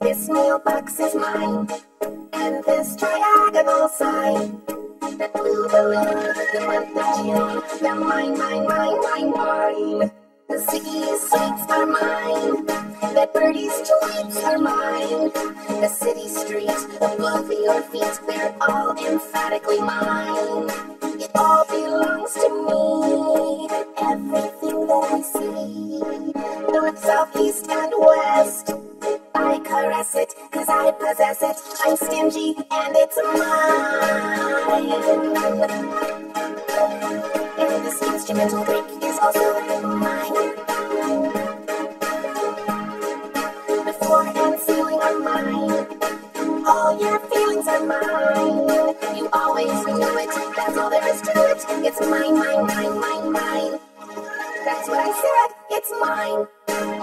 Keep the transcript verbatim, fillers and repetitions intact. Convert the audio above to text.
This mailbox is mine, and this triagonal sign. That blue balloon, the month of June, they're mine, mine, mine, mine, mine. The city's sweets are mine, that birdie's tweets are mine. The city streets above your feet, they're all emphatically mine. It all belongs to me, everything that I see. North, south, east, and west, I caress it, cause I possess it. I'm stingy, and it's mine. And this instrumental break is also mine. The floor and ceiling are mine. All your feelings are mine. You always knew it, that's all there is to it. It's mine, mine, mine, mine, mine. That's what I said, it's mine.